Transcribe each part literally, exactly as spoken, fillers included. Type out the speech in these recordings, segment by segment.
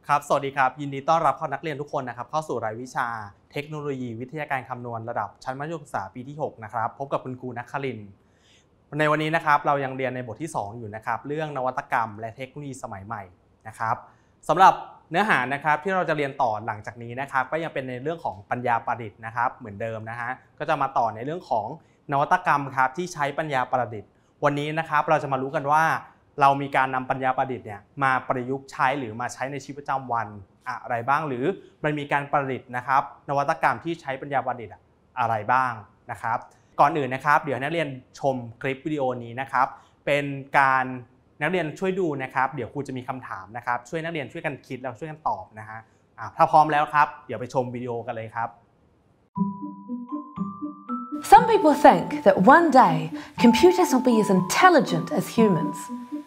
ครับสวัสดีครับยินดีต้อนรับเข้านักเรียนทุกคนนะครับเข้าสู่รายวิชาเทคโนโลยีวิทยาการคำนวณระดับชั้นมัธยมศึกษาปีที่หกนะครับพบกับคุณครูณัครินทร์ในวันนี้นะครับเรายังเรียนในบทที่สองอยู่นะครับเรื่องนวัตกรรมและเทคโนโลยีสมัยใหม่นะครับสำหรับเนื้อหานะครับที่เราจะเรียนต่อหลังจากนี้นะครับก็ยังเป็นในเรื่องของปัญญาประดิษฐ์นะครับเหมือนเดิมนะฮะก็จะมาต่อในเรื่องของนวัตกรรมครับที่ใช้ปัญญาประดิษฐ์วันนี้นะครับเราจะมารู้กันว่าเรามีการนำปัญญาประดิษฐ์เนี่ยมาประยุกต์ใช้หรือมาใช้ในชีวิตประจำวันอะไรบ้างหรือมันมีการประดิษฐ์นะครับนวัตกรรมที่ใช้ปัญญาประดิษฐ์อะไรบ้างนะครับก่อนอื่นนะครับเดี๋ยวนักเรียนชมคลิปวิดีโอนี้นะครับเป็นการนักเรียนช่วยดูนะครับเดี๋ยวครูจะมีคำถามนะครับช่วยนักเรียนช่วยกันคิดแล้วช่วยกันตอบนะฮะถ้าพร้อมแล้วครับเดี๋ยวไปชมวิดีโอกันเลยครับ Some people think that one day computers will be as intelligent as humans.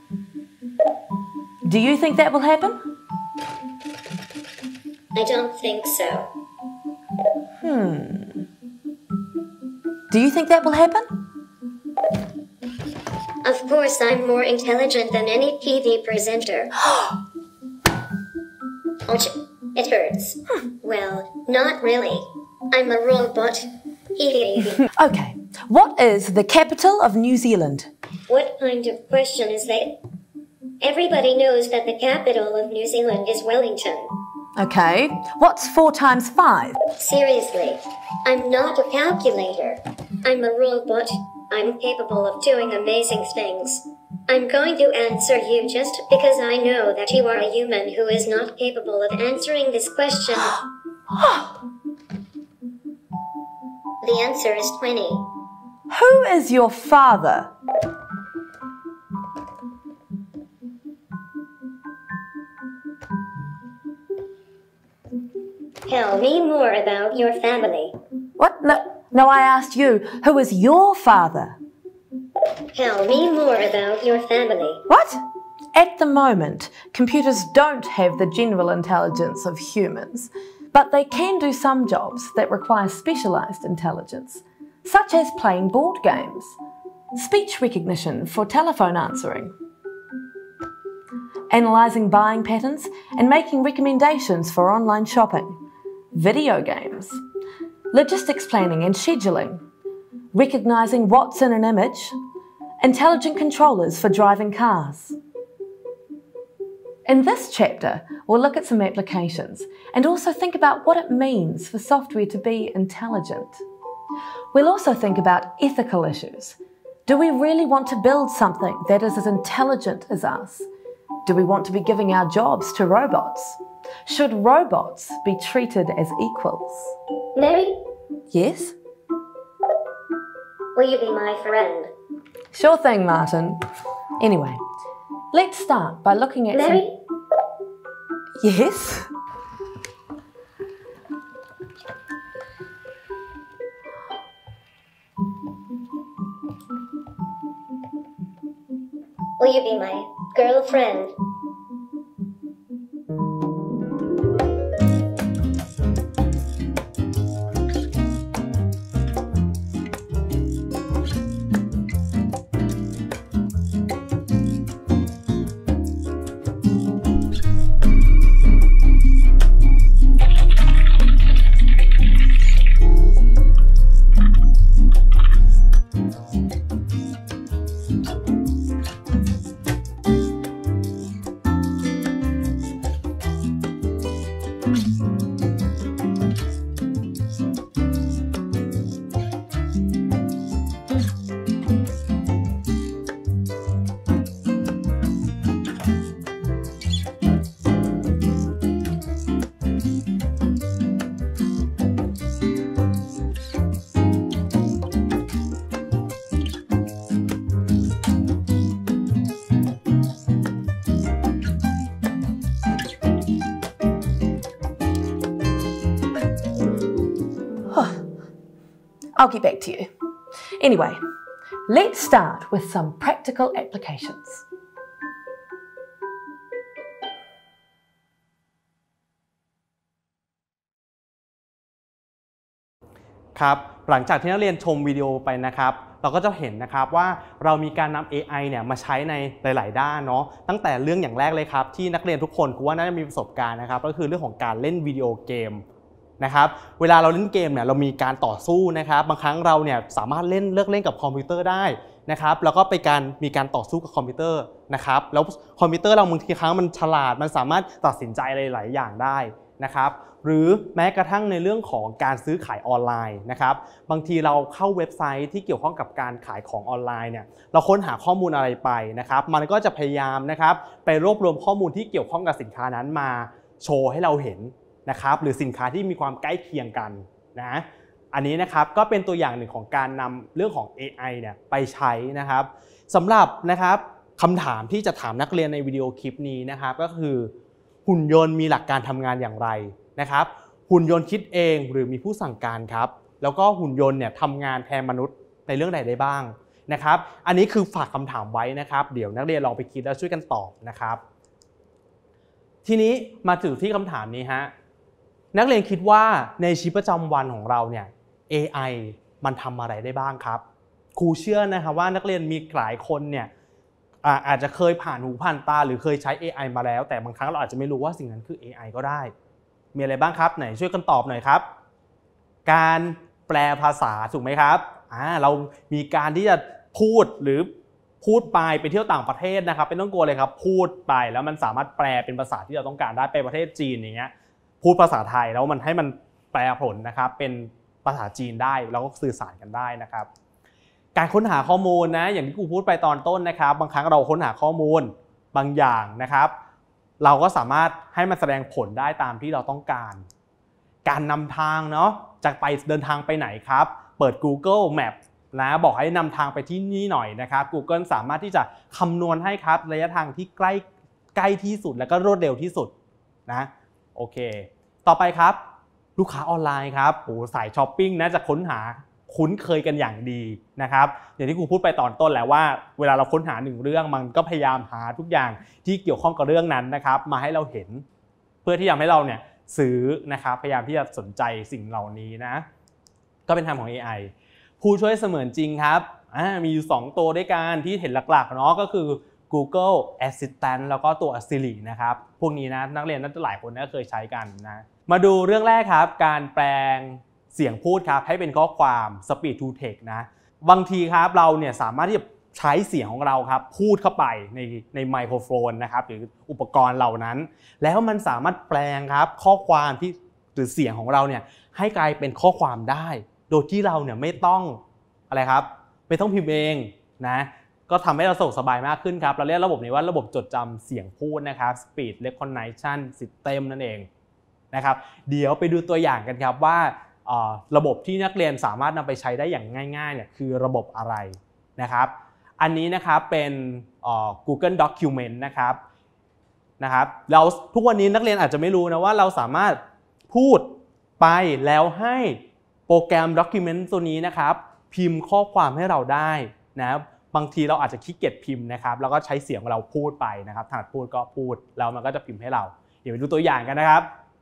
Do you think that will happen? I don't think so. Hmm. Do you think that will happen? Of course, I'm more intelligent than any T V presenter. Ouch, it hurts. Well, not really. I'm a robot. Okay, what is the capital of New Zealand? What kind of question is that? Everybody knows that the capital of New Zealand is Wellington. Okay, what's four times five? Seriously, I'm not a calculator. I'm a robot. I'm capable of doing amazing things. I'm going to answer you just because I know that you are a human who is not capable of answering this question. The answer is twenty. Who is your father? Tell me more about your family. What? No, no, I asked you. Who is your father? Tell me more about your family. What? At the moment, computers don't have the general intelligence of humans, but they can do some jobs that require specialised intelligence, such as playing board games, speech recognition for telephone answering, analysing buying patterns and making recommendations for online shopping, video games, logistics planning and scheduling, recognising what's in an image, intelligent controllers for driving cars. In this chapter, we'll look at some applications and also think about what it means for software to be intelligent. We'll also think about ethical issues. Do we really want to build something that is as intelligent as us? Do we want to be giving our jobs to robots? Should robots be treated as equals? Mary? Yes? Will you be my friend? Sure thing, Martin. Anyway, let's start by looking at Mary? some... Yes? Will you be my girlfriend? I'll get back to you. Anyway, let's start with some practical applications. ครับหลังจากที่นักเรียนชมวิดีโอไปนะครับเราก็จะเห็นนะครับว่าเรามีการนำ เอ ไอ เนี่ยมาใช้ในหลายๆด้านเนาะตั้งแต่เรื่องอย่างแรกเลยครับที่นักเรียนทุกคนกูว่าน่าจะมีประสบการณ์นะครับก็คือเรื่องของการเล่นวิดีโอเกมนะครับเวลาเราเล่นเกมเนี่ยเรามีการต่อสู้นะครับบางครั้งเราเนี่ยสามารถเล่นเลิกเล่นกับคอมพิวเตอร์ได้นะครับแล้วก็ไปการมีการต่อสู้กับคอมพิวเตอร์นะครับแล้วคอมพิวเตอร์เราบางทีครั้งมันฉลาดมันสามารถตัดสินใจอะไรหลายอย่างได้นะครับหรือแม้กระทั่งในเรื่องของการซื้อขายออนไลน์นะครับบางทีเราเข้าเว็บไซต์ที่เกี่ยวข้องกับการขายของออนไลน์เนี่ยเราค้นหาข้อมูลอะไรไปนะครับมันก็จะพยายามนะครับไปรวบรวมข้อมูลที่เกี่ยวข้องกับสินค้านั้นมาโชว์ให้เราเห็นนะครับหรือสินค้าที่มีความใกล้เคียงกันนะอันนี้นะครับก็เป็นตัวอย่างหนึ่งของการนำเรื่องของ เอ ไอ เนี่ยไปใช้นะครับสำหรับนะครับคำถามที่จะถามนักเรียนในวิดีโอคลิปนี้นะครับก็คือหุ่นยนต์มีหลักการทำงานอย่างไรนะครับหุ่นยนต์คิดเองหรือมีผู้สั่งการครับแล้วก็หุ่นยนต์เนี่ยทำงานแทนมนุษย์ในเรื่องใดได้บ้างนะครับอันนี้คือฝากคำถามไว้นะครับเดี๋ยวนักเรียนลองไปคิดแล้วช่วยกันตอบนะครับทีนี้มาถึงที่คำถามนี้ฮะนักเรียนคิดว่าในชีวิตประจำวันของเราเนี่ย เอ ไอ มันทำอะไรได้บ้างครับครูเชื่อนะครับว่านักเรียนมีหลายคนเนี่ยอาจจะเคยผ่านหูผ่านตาหรือเคยใช้ เอ ไอ มาแล้วแต่บางครั้งเราอาจจะไม่รู้ว่าสิ่งนั้นคือ เอ ไอ ก็ได้มีอะไรบ้างครับไหนช่วยกันตอบหน่อยครับการแปลภาษาถูกไหมครับอ่าเรามีการที่จะพูดหรือพูดไปไปเที่ยวต่างประเทศนะครับไม่ต้องกลัวเลยครับพูดไปแล้วมันสามารถแปลเป็นภาษาที่เราต้องการได้ไปประเทศจีนอย่างเงี้ยพูดภาษาไทยแล้วมันให้มันแปลผลนะครับเป็นภาษาจีนได้แล้วก็สื่อสารกันได้นะครับการค้นหาข้อมูลนะอย่างที่ครูพูดไปตอนต้นนะครับบางครั้งเราค้นหาข้อมูลบางอย่างนะครับเราก็สามารถให้มันแสดงผลได้ตามที่เราต้องการการนำทางเนาะจะไปเดินทางไปไหนครับเปิด Google Map นะบอกให้นำทางไปที่นี่หน่อยนะครับ Google สามารถที่จะคำนวณให้ครับระยะทางที่ใกล้ใกล้ที่สุดและก็รวดเร็วที่สุดนะโอเคต่อไปครับลูกค้าออนไลน์ครับโอ้สายช้อปปิ้งนะจะค้นหาคุ้นเคยกันอย่างดีนะครับอย่างที่ครูพูดไปตอนต้นแล้วว่าเวลาเราค้นหาหนึ่งเรื่องมันก็พยายามหาทุกอย่างที่เกี่ยวข้องกับเรื่องนั้นนะครับมาให้เราเห็นเพื่อที่จะให้เราเนี่ยซื้อนะครับพยายามที่จะสนใจสิ่งเหล่านี้นะก็เป็นทางของ เอ ไอ ผู้ช่วยเสมือนจริงครับมีอยู่สองตัวด้วยกันที่เห็นหลักๆเนาะก็คือ Google Assistant แล้วก็ตัว Siri นะครับพวกนี้นะนักเรียนน่าจะหลายคนน่าจะเคยใช้กันนะมาดูเรื่องแรกครับการแปลงเสียงพูดครับให้เป็นข้อความ Speech to Text นะบางทีครับเราเนี่ยสามารถที่จะใช้เสียงของเราครับพูดเข้าไปในในไมโครโฟนนะครับหรืออุปกรณ์เหล่านั้นแล้วมันสามารถแปลงครับข้อความที่หรือเสียงของเราเนี่ยให้กลายเป็นข้อความได้โดยที่เราเนี่ยไม่ต้องอะไรครับไม่ต้องพิมพ์เองนะก็ทำให้เราสะดวกสบายมากขึ้นครับเราเรียกระบบนี้ว่าระบบจดจำเสียงพูดนะครับ Speech Recognition System นั่นเองนะครับเดี๋ยวไปดูตัวอย่างกันครับว่าระบบที่นักเรียนสามารถนำไปใช้ได้อย่างง่ายๆเนี่ยคือระบบอะไรนะครับอันนี้นะครับเป็น Google Document นะครับนะครับเราทุกวันนี้นักเรียนอาจจะไม่รู้นะว่าเราสามารถพูดไปแล้วให้โปรแกรม Document ตัวนี้นะครับพิมพ์ข้อความให้เราได้นะบางทีเราอาจจะขี้เกียจพิมพ์นะครับแล้วก็ใช้เสียงเราพูดไปนะครับถนัดพูดก็พูดแล้วมันก็จะพิมพ์ให้เราเดี๋ยวไปดูตัวอย่างกันนะครับ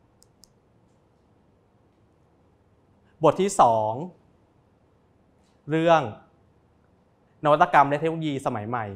บทที่สองเรื่องนวัตกรรมและเทคโนโลยีสมัยใหม่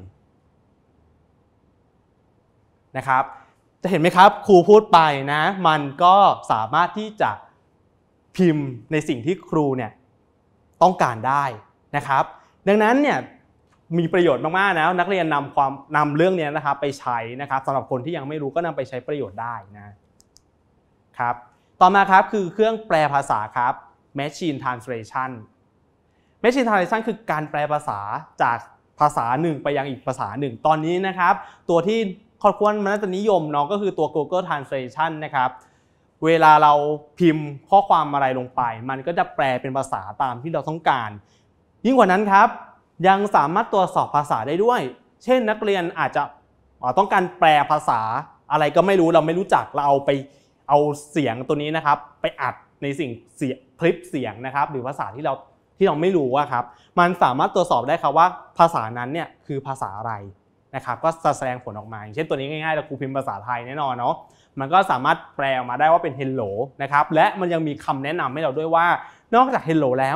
นะครับจะเห็นไหมครับครูพูดไปนะมันก็สามารถที่จะพิมพ์ในสิ่งที่ครูเนี่ยต้องการได้นะครับดังนั้นเนี่ยมีประโยชน์มากๆนะนักเรียนนำความนำเรื่องนี้นะครับไปใช้นะครับสำหรับคนที่ยังไม่รู้ก็นำไปใช้ประโยชน์ได้นะครับต่อมาครับคือเครื่องแปลภาษาครับ Machine Translation Machine Translation คือการแปลภาษาจากภาษาหนึ่งไปยังอีกภาษาหนึ่งตอนนี้นะครับตัวที่ค่อนข้างมันน่าจะนิยมเนาะก็คือตัว Google Translation นะครับเวลาเราพิมพ์ข้อความอะไรลงไปมันก็จะแปลเป็นภาษาตามที่เราต้องการยิ่งกว่านั้นครับยังสามารถตรวจสอบภาษาได้ด้วยเช่นนักเรียนอาจจะต้องการแปลภาษาอะไรก็ไม่รู้เราไม่รู้จักเราเอาไปเอาเสียงตัวนี้นะครับไปอัดในสิ่งเสียงคลิปเสียงนะครับหรือภาษาที่เราที่เราไม่รู้ว่าครับมันสามารถตรวจสอบได้ครับว่าภาษานั้นเนี่ยคือภาษาอะไรนะครับก็จะแสดงผลออกมาอย่างเช่นตัวนี้ง่ายๆเราครูพิมพ์ภาษาไทยแน่นอนเนาะมันก็สามารถแปลออกมาได้ว่าเป็น hello นะครับและมันยังมีคำแนะนำให้เราด้วยว่านอกจาก hello แล้ว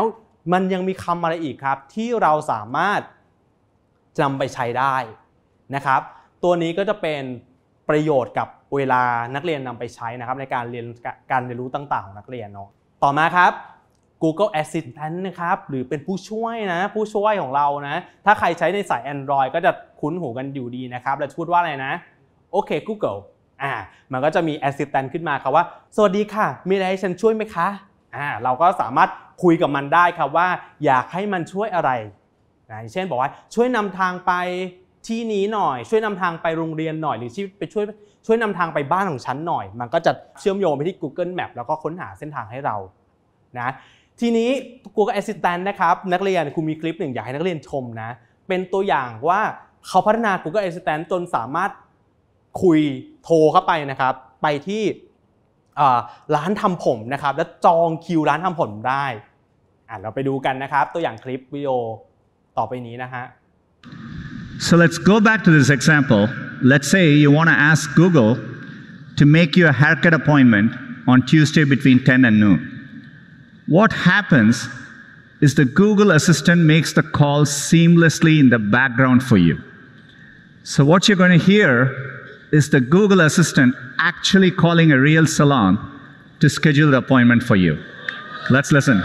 มันยังมีคำอะไรอีกครับที่เราสามารถนำไปใช้ได้นะครับตัวนี้ก็จะเป็นประโยชน์กับเวลานักเรียนนำไปใช้นะครับในการเรียนการเรียนรู้ต่างๆของนักเรียนเนาะต่อมาครับ Google Assistant นะครับหรือเป็นผู้ช่วยนะผู้ช่วยของเรานะถ้าใครใช้ในสาย Android ก็จะคุ้นหูกันอยู่ดีนะครับเราจะพูดว่าอะไรนะโอเค Google อ่ามันก็จะมี Assistant ขึ้นมาครับว่าสวัสดีค่ะมีอะไรให้ฉันช่วยไหมคะอ่าเราก็สามารถคุยกับมันได้ครับว่าอยากให้มันช่วยอะไรนะเช่นบอกว่าช่วยนำทางไปที่นี้หน่อยช่วยนำทางไปโรงเรียนหน่อยหรือไปช่วยช่วยนำทางไปบ้านของฉันหน่อยมันก็จะเชื่อมโยงไปที่ Google Map แล้วก็ค้นหาเส้นทางให้เรานะทีนี้ Google Assistant นะครับนักเรียนครูมีคลิปหนึ่งอยากให้นักเรียนชมนะเป็นตัวอย่างว่าเขาพัฒนา Google Assistant จนสามารถคุยโทรเข้าไปนะครับไปที่ร้านทำผมนะครับแล้วจองคิวร้านทำผมได้อ่ะเราไปดูกันนะครับตัวอย่างคลิปวิดีโอต่อไปนี้นะฮะ So let's go back to this example. Let's say you want to ask Google to make you a haircut appointment on Tuesday between ten and noon. What happens is the Google Assistant makes the call seamlessly in the background for you. So what you're going to hear is the Google Assistant actually calling a real salon to schedule the appointment for you. Let's listen.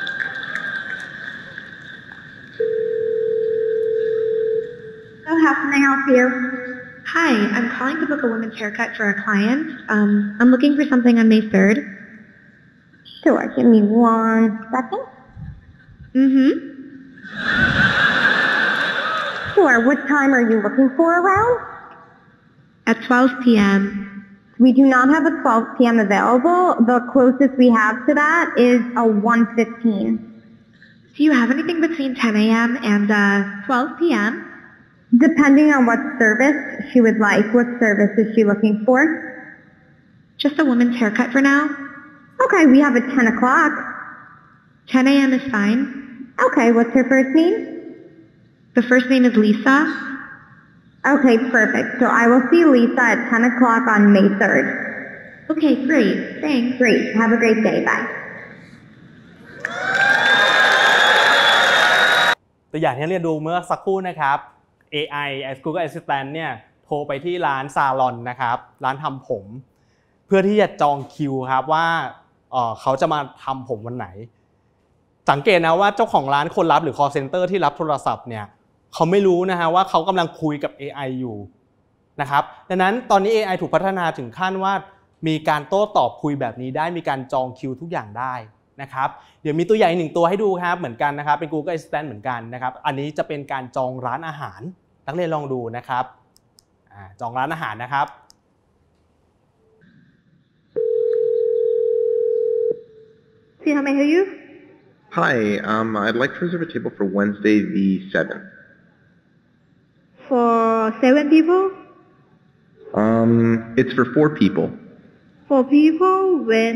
So how can I help you? Hi, I'm calling to book a women's haircut for a client. Um, I'm looking for something on May third. Sure, give me one second. Mm-hmm. Sure, what time are you looking for around? At twelve p m We do not have a twelve p m available. The closest we have to that is a one fifteen. Do you have anything between ten a m and uh, twelve p m? Depending on what service she would like. What service is she looking for? Just a woman's haircut for now. Okay, we have a ten o'clock. ten a m is fine. Okay, what's her first name? The first name is Lisa. Okay, perfect. So I will see Lisa at ten o'clock on May third. Okay, great. Thanks. Great. Have a great day. Bye. ตัวอย่างที่เรียนดูเมื่อสักครู่นะครับ เอ ไอ Google Assistant เนี่ยโทรไปที่ร้านซาลอนนะครับร้านทำผมเพื่อที่จะจองคิวครับว่า เอ่อ เขาจะมาทำผมวันไหนสังเกตนะว่าเจ้าของร้านคนรับหรือ call center ที่รับโทรศัพท์เนี่ยเขาไม่รู้นะฮะว่าเขากำลังคุยกับ เอ ไอ อยู่นะครับดังนั้นตอนนี้ เอ ไอ ถูกพัฒนาถึงขั้นว่ามีการโต้ตอบคุยแบบนี้ได้มีการจองคิวทุกอย่างได้นะครับเดี๋ยวมีตัวอย่างหนึ่งตัวให้ดูครับเหมือนกันนะครับเป็น Google Assistant เหมือนกันนะครับอันนี้จะเป็นการจองร้านอาหารนักเรียนลองดูนะครับจองร้านอาหารนะครับ See how may I help you? Hi, um, I'd like to reserve a table for Wednesday the seventh. For seven people? Um, it's for four people. Four people? When?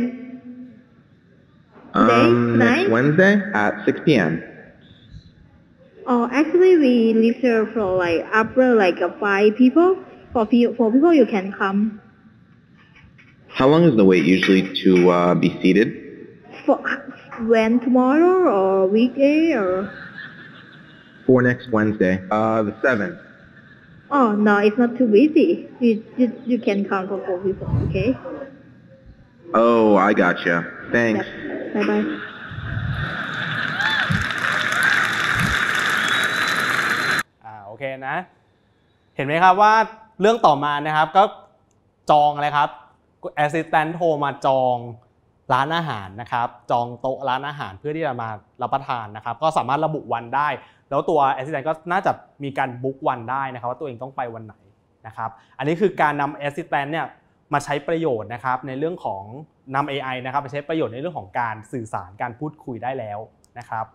Today? Um, Tonight? next Wednesday at six p m Oh, actually we leave here for like after like uh, five people. For few, four people you can come. How long is the wait usually to uh, be seated? For when tomorrow or weekday or? For next Wednesday, uh, the seventh. Oh no, it's not too busy. You you, you can come for four people, okay? Oh, I gotcha. Thanks. Yep. Bye bye. อ่าโอเคนะเห็นไหมครับว่าเรื่องต่อมานะครับก็จองอะไรครับ Assistant โทรมาจองร้านอาหารนะครับจองโต๊ะร้านอาหารเพื่อที่จะมารับประทานนะครับก็สามารถระบุวันได้แล้วตัว Assistant ก็น่าจะมีการบุ๊กวันได้นะครับว่าตัวเองต้องไปวันไหนนะครับอันนี้คือการนำ Assistant เนี่ยมาใช้ประโยชน์นะครับในเรื่องของนำ เอ ไอ นะครับไปใช้ประโยชน์ในเรื่องของการสื่อสารการพูดคุยได้แล้วนะครับ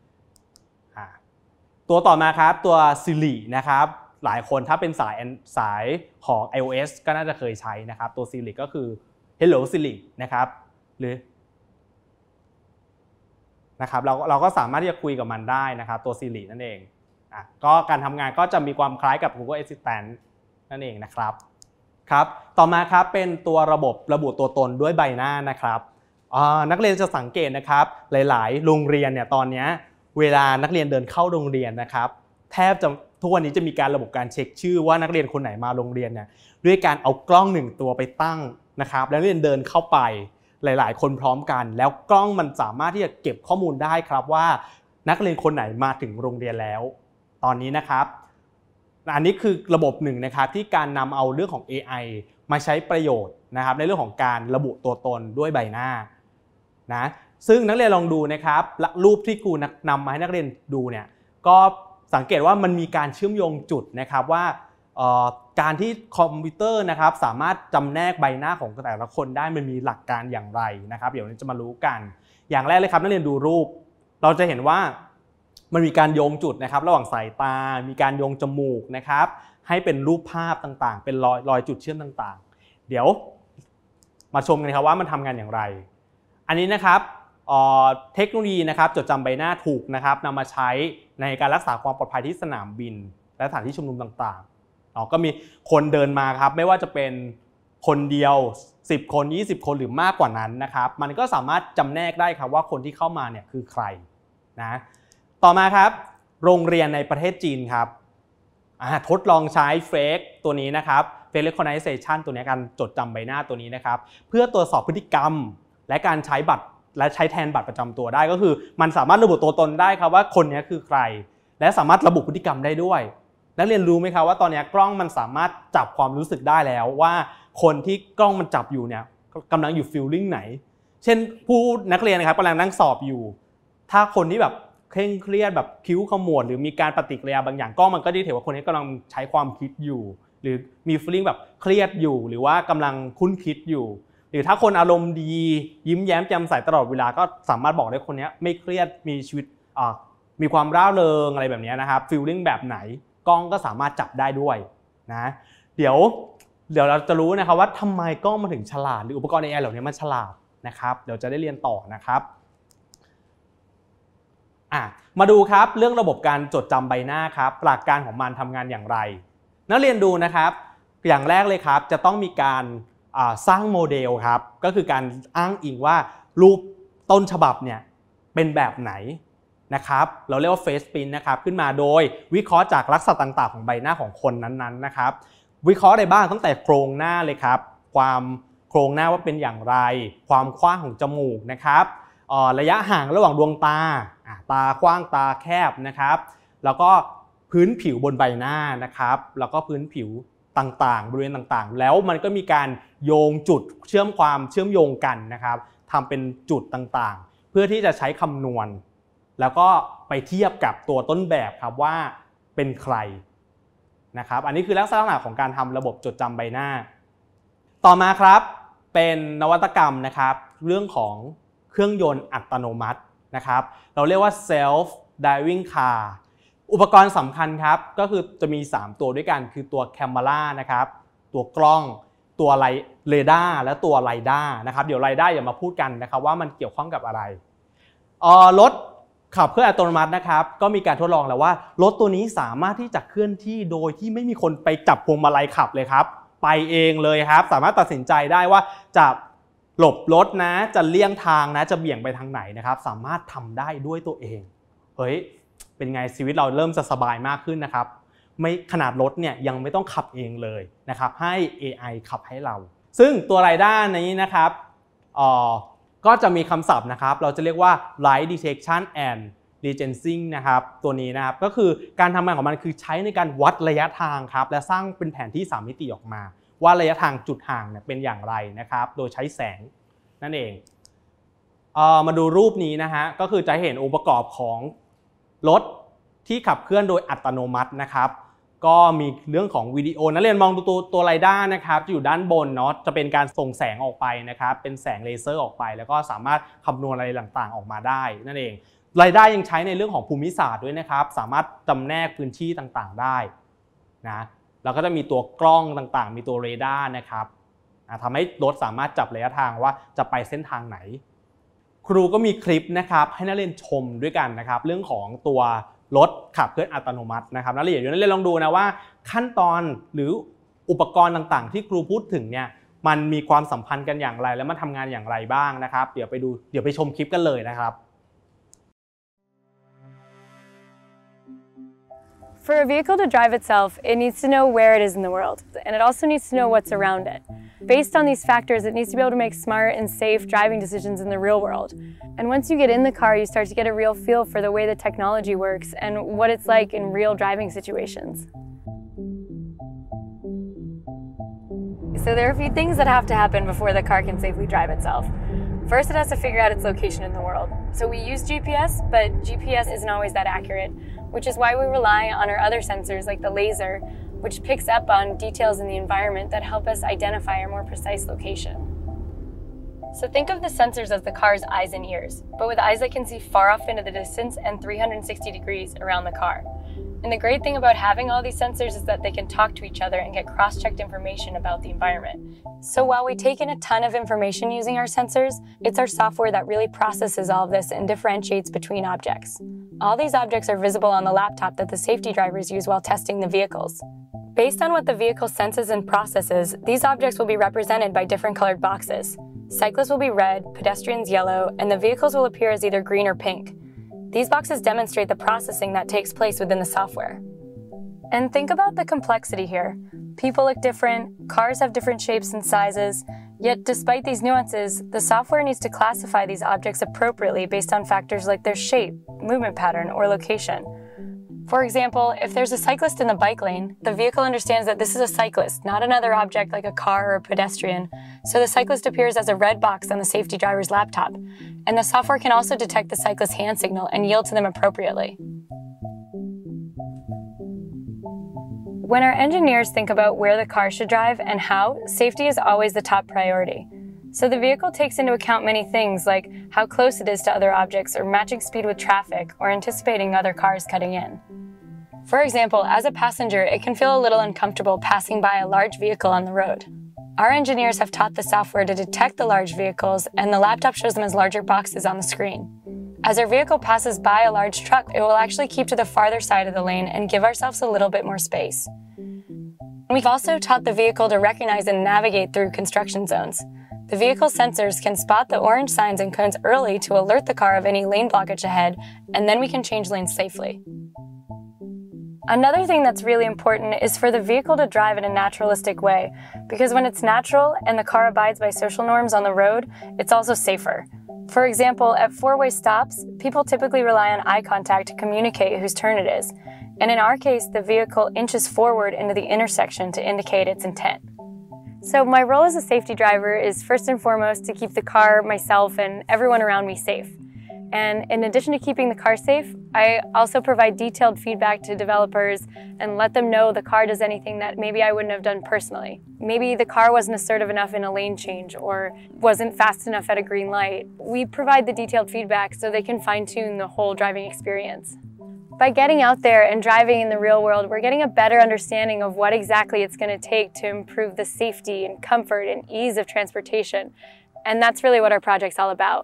ตัวต่อมาครับตัว Siri นะครับหลายคนถ้าเป็นสายสายของ iOS ก็น่าจะเคยใช้นะครับตัว Siri ก็คือ Hello Siri นะครับหรือนะครับเราเราก็สามารถที่จะคุยกับมันได้นะครับตัว Siri นั่นเองอ่ะก็การทำงานก็จะมีความคล้ายกับ Google Assistant นั่นเองนะครับครับต่อมาครับเป็นตัวระบบระบุตัวตนด้วยใบหน้านะครับนักเรียนจะสังเกตนะครับหลายๆโรงเรียนเนี่ยตอนนี้เวลานักเรียนเดินเข้าโรงเรียนนะครับแทบจะทุกวันนี้จะมีการระบบการเช็คชื่อว่านักเรียนคนไหนมาโรงเรียนเนี่ยด้วยการเอากล้องหนึ่งตัวไปตั้งนะครับแล้วนักเรียนเดินเข้าไปหลายๆคนพร้อมกันแล้วกล้องมันสามารถที่จะเก็บข้อมูลได้ครับว่านักเรียนคนไหนมาถึงโรงเรียนแล้วตอนนี้นะครับอันนี้คือระบบหนึ่งนะครับที่การนำเอาเรื่องของ เอ ไอ มาใช้ประโยชน์นะครับในเรื่องของการระบุตัวตนด้วยใบหน้านะซึ่งนักเรียนลองดูนะครับรูปที่ครูนำมาให้นักเรียนดูเนี่ยก็สังเกตว่ามันมีการเชื่อมโยงจุดนะครับว่าการที่คอมพิวเตอร์นะครับสามารถจำแนกใบหน้าของแต่ละคนได้มันมีหลักการอย่างไรนะครับเดี๋ยวนี้จะมารู้กันอย่างแรกเลยครับนักเรียนดูรูปเราจะเห็นว่ามันมีการโยงจุดนะครับระหว่างสายตามีการโยงจมูกนะครับให้เป็นรูปภาพต่างๆเป็นรอยรอยจุดเชื่อมต่างๆเดี๋ยวมาชมกันครับว่ามันทำงานอย่างไรอันนี้นะครับเทคโนโลยีนะครับจดจำใบหน้าถูกนะครับนำมาใช้ในการรักษาความปลอดภัยที่สนามบินและสถานที่ชุมนุมต่างๆก็มีคนเดินมาครับไม่ว่าจะเป็นคนเดียวสิบคนยี่สิบคนหรือมากกว่านั้นนะครับมันก็สามารถจำแนกได้ครับว่าคนที่เข้ามาเนี่ยคือใครนะต่อมาครับโรงเรียนในประเทศจีนครับทดลองใช้เฟกตัวนี้นะครับ Face Recognition ตัวนี้การจดจำใบหน้าตัวนี้นะครับเพื่อตรวจสอบพฤติกรรมและการใช้บัตรและใช้แทนบัตรประจำตัวได้ก็คือมันสามารถระบุตัวตนได้ครับว่าคนนี้คือใครและสามารถระบุพฤติกรรมได้ด้วยนักเรียนรู้ไหมครับว่าตอนนี้กล้องมันสามารถจับความรู้สึกได้แล้วว่าคนที่กล้องมันจับอยู่เนี่ยกำลังอยู่ฟีลลิ่งไหนเช่นผู้นักเรียนนะครับกำลังนั่งสอบอยู่ถ้าคนที่แบบเคร่งเครียดแบบคิ้วขมวดหรือมีการปฏิกิริยาบางอย่างกล้องมันก็ดีเทลว่าคนนี้กำลังใช้ความคิดอยู่หรือมีฟีลลิ่งแบบเครียดอยู่หรือว่ากำลังคุ้นคิดอยู่หรือถ้าคนอารมณ์ดียิ้มแย้มแจ่มใสตลอดเวลาก็สามารถบอกได้คนนี้ไม่เครียดมีชีวิตมีความร่าเริงอะไรแบบนี้นะครับฟีลลิ่งแบบไหนกล้องก็สามารถจับได้ด้วยนะเดี๋ยวเดี๋ยวเราจะรู้นะครับว่าทำไมกล้องมาถึงฉลาดหรืออุปกรณ์ เอ ไอ เหล่านี้มันฉลาดนะครับเดี๋ยวจะได้เรียนต่อนะครับอ่ะมาดูครับเรื่องระบบการจดจำใบหน้าครับหลักการของมันทำงานอย่างไรนักเรียนดูนะครับอย่างแรกเลยครับจะต้องมีการสร้างโมเดลครับก็คือการอ้างอิงว่ารูปต้นฉบับเนี่ยเป็นแบบไหนนะครับเราเรียกว่า Face Print นะครับขึ้นมาโดยวิเคราะห์จากลักษณะต่างๆของใบหน้าของคนนั้นๆนะครับวิเคราะห์อะไรบ้างตั้งแต่โครงหน้าเลยครับความโครงหน้าว่าเป็นอย่างไรความกว้างของจมูกนะครับระยะห่างระหว่างดวงตาตากว้างตาแคบนะครับแล้วก็พื้นผิวบนใบหน้านะครับแล้วก็พื้นผิวต่างๆบริเวณต่างๆแล้วมันก็มีการโยงจุดเชื่อมความเชื่อมโยงกันนะครับทำเป็นจุดต่างๆเพื่อที่จะใช้คำนวณแล้วก็ไปเทียบกับตัวต้นแบบครับว่าเป็นใครนะครับอันนี้คือลักษณะของการทำระบบจดจำใบหน้าต่อมาครับเป็นนวัตกรรมนะครับเรื่องของเครื่องยนต์อัตโนมัตินะครับเราเรียกว่า self driving car อุปกรณ์สำคัญครับก็คือจะมีสามตัวด้วยกันคือตัวแคมรานะครับตัวกล้องตัวเรดาร์และตัวไรด้านะครับเดี๋ยวไรด้าอย่ามาพูดกันนะครับว่ามันเกี่ยวข้องกับอะไรรถขับเคลื่อนอัตโนมัตินะครับก็มีการทดลองแล้วว่ารถตัวนี้สามารถที่จะเคลื่อนที่โดยที่ไม่มีคนไปจับพวงมาลัยขับเลยครับไปเองเลยครับสามารถตัดสินใจได้ว่าจะหลบรถนะจะเลี่ยงทางนะจะเบี่ยงไปทางไหนนะครับสามารถทำได้ด้วยตัวเองเฮ้ยเป็นไงชีวิตเราเริ่มจะสบายมากขึ้นนะครับไม่ขนาดรถเนี่ยยังไม่ต้องขับเองเลยนะครับให้ เอ ไอ ขับให้เราซึ่งตัวไรด้านี้นะครับอ่อก็จะมีคำศัพท์นะครับเราจะเรียกว่า light detection and regressing นะครับตัวนี้นะครับก็คือการทำงานของมันคือใช้ในการวัดระยะทางครับและสร้างเป็นแผนที่สามมิติออกมาว่าระยะทางจุดห่างเนี่ยเป็นอย่างไรนะครับโดยใช้แสงนั่นเองเอ่อมาดูรูปนี้นะฮะก็คือจะเห็นองค์ประกอบของรถที่ขับเคลื่อนโดยอัตโนมัตินะครับก็มีเรื่องของวิดีโอนักเรียนมองดูตัวตัวไรด้านะครับจะอยู่ด้านบนเนาะจะเป็นการส่งแสงออกไปนะครับเป็นแสงเลเซอร์ออกไปแล้วก็สามารถคำนวณอะไรต่างๆออกมาได้นั่นเองไรด้ายังใช้ในเรื่องของภูมิศาสตร์ด้วยนะครับสามารถจำแนกพื้นที่ต่างๆได้นะแล้วก็จะมีตัวกล้องต่างๆมีตัวเรดาร์นะครับทำให้รถสามารถจับระยะทางว่าจะไปเส้นทางไหนครูก็มีคลิปนะครับให้นักเรียนชมด้วยกันนะครับเรื่องของตัวรถขับเคลื่อนอัตโนมัตินะครับนักเรียนอยู่นักเรียนลองดูนะว่าขั้นตอนหรืออุปกรณ์ต่างๆที่ครูพูดถึงเนี่ยมันมีความสัมพันธ์กันอย่างไรและมันทำงานอย่างไรบ้างนะครับเดี๋ยวไปดูเดี๋ยวไปชมคลิปกันเลยนะครับ For a vehicle to drive itself, it needs to know where it is in the world, and it also needs to know what's around it. Based on these factors, it needs to be able to make smart and safe driving decisions in the real world. And once you get in the car, you start to get a real feel for the way the technology works and what it's like in real driving situations. So there are a few things that have to happen before the car can safely drive itself. First, it has to figure out its location in the world. So we use G P S, but G P S isn't always that accurate, which is why we rely on our other sensors like the laser, which picks up on details in the environment that help us identify our more precise location. So think of the sensors as the car's eyes and ears, but with eyes that can see far off into the distance and three hundred sixty degrees around the car. And the great thing about having all these sensors is that they can talk to each other and get cross-checked information about the environment. So while we take in a ton of information using our sensors, it's our software that really processes all of this and differentiates between objects. All these objects are visible on the laptop that the safety drivers use while testing the vehicles. Based on what the vehicle senses and processes, these objects will be represented by different colored boxes. Cyclists will be red, pedestrians yellow, and the vehicles will appear as either green or pink. These boxes demonstrate the processing that takes place within the software. And think about the complexity here. People look different, cars have different shapes and sizes, yet despite these nuances, the software needs to classify these objects appropriately based on factors like their shape, movement pattern, or location. For example, if there's a cyclist in the bike lane, the vehicle understands that this is a cyclist, not another object like a car or a pedestrian, so the cyclist appears as a red box on the safety driver's laptop, and the software can also detect the cyclist's hand signal and yield to them appropriately. When our engineers think about where the car should drive and how, safety is always the top priority. So the vehicle takes into account many things like how close it is to other objects or matching speed with traffic or anticipating other cars cutting in. For example, as a passenger, it can feel a little uncomfortable passing by a large vehicle on the road. Our engineers have taught the software to detect the large vehicles, and the laptop shows them as larger boxes on the screen. As our vehicle passes by a large truck, it will actually keep to the farther side of the lane and give ourselves a little bit more space. We've also taught the vehicle to recognize and navigate through construction zones. The vehicle sensors can spot the orange signs and cones early to alert the car of any lane blockage ahead, and then we can change lanes safely. Another thing that's really important is for the vehicle to drive in a naturalistic way, because when it's natural and the car abides by social norms on the road, it's also safer. For example, at four-way stops, people typically rely on eye contact to communicate whose turn it is, and in our case, the vehicle inches forward into the intersection to indicate its intent. So my role as a safety driver is first and foremost to keep the car, myself, and everyone around me safe. And in addition to keeping the car safe, I also provide detailed feedback to developers and let them know the car does anything that maybe I wouldn't have done personally. Maybe the car wasn't assertive enough in a lane change or wasn't fast enough at a green light. We provide the detailed feedback so they can fine-tune the whole driving experience. By getting out there and driving in the real world, we're getting a better understanding of what exactly it's going to take to improve the safety and comfort and ease of transportation. And that's really what our project's all about.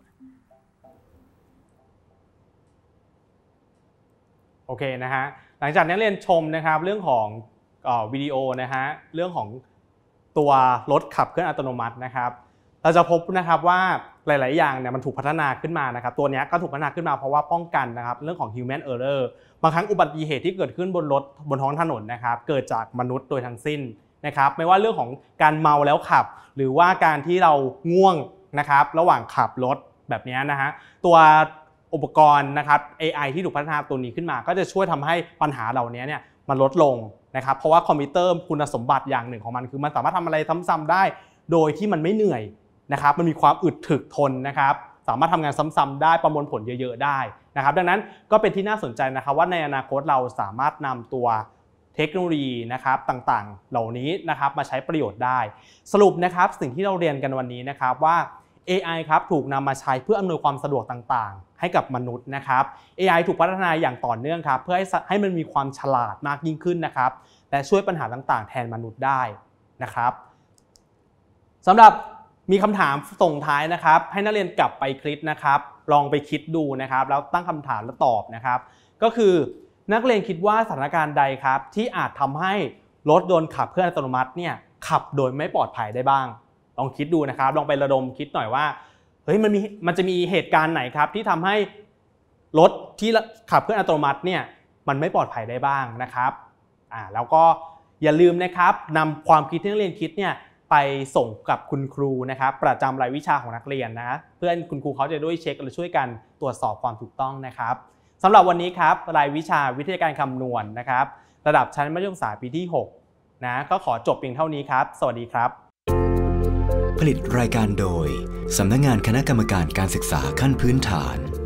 โอเคนะฮะหลังจากนักเรียนชมนะครับเรื่องของเอ่อวิดีโอนะฮะเรื่องของตัวรถขับเคลื่อนอัตโนมัตินะครับเราจะพบนะครับว่าหลายๆอย่างเนี่ยมันถูกพัฒนาขึ้นมานะครับตัวนี้ก็ถูกพัฒนาขึ้นมาเพราะว่าป้องกันนะครับเรื่องของ human error บางครั้งอุบัติเหตุที่เกิดขึ้นบนรถบนท้องถนนนะครับเกิดจากมนุษย์โดยทั้งสิ้นนะครับไม่ว่าเรื่องของการเมาแล้วขับหรือว่าการที่เราง่วงนะครับระหว่างขับรถแบบนี้นะฮะตัวอุปกรณ์นะครับ เอ ไอ ที่ถูกพัฒนาตัวนี้ขึ้นมาก็จะช่วยทำให้ปัญหาเหล่านี้เนี่ยมันลดลงนะครับเพราะว่าคอมพิวเตอร์คุณสมบัติอย่างหนึ่งของมันคือมันสามารถทำอะไรซ้ำๆได้โดยที่มันไม่เหนื่อยนะครับมันมีความอึดถึกทนนะครับสามารถทำงานซ้ำๆได้ประมวลผลเยอะๆได้นะครับดังนั้นก็เป็นที่น่าสนใจนะครับว่าในอนาคตเราสามารถนำตัวเทคโนโลยีนะครับต่างๆเหล่านี้นะครับมาใช้ประโยชน์ได้สรุปนะครับสิ่งที่เราเรียนกันวันนี้นะครับว่า เอ ไอ ครับถูกนำมาใช้เพื่ออำนวยความสะดวกต่างๆให้กับมนุษย์นะครับ เอ ไอ ถูกพัฒนาอย่างต่อเนื่องครับเพื่อให้ให้มันมีความฉลาดมากยิ่งขึ้นนะครับและช่วยปัญหาต่างๆแทนมนุษย์ได้นะครับสำหรับมีคำถามส่งท้ายนะครับให้นักเรียนกลับไปคลิปนะครับลองไปคิดดูนะครับแล้วตั้งคำถามแล้วตอบนะครับก็คือนักเรียนคิดว่าสถานการณ์ใดครับที่อาจทำให้รถยนต์ขับเคลื่อนอัตโนมัติเนี่ยขับโดยไม่ปลอดภัยได้บ้างลองคิดดูนะครับลองไประดมคิดหน่อยว่าเฮ้ยมันมีมันจะมีเหตุการณ์ไหนครับที่ทำให้รถที่ขับเคลื่อนอัตโนมัติเนี่ยมันไม่ปลอดภัยได้บ้างนะครับอ่าแล้วก็อย่าลืมนะครับนำความคิดที่นักเรียนคิดเนี่ยไปส่งกับคุณครูนะครับประจำรายวิชาของนักเรียนนะเพื่อนคุณครูเขาจะด้วยเช็คและช่วยกันตรวจสอบความถูกต้องนะครับสำหรับวันนี้ครับรายวิชาวิทยาการคำนวณนะครับระดับชั้นมัธยมศึกษาปีที่หกนะก็ขอจบเพียงเท่านี้ครับสวัสดีครับผลิตรายการโดยสำนักงานคณะกรรมการการศึกษาขั้นพื้นฐาน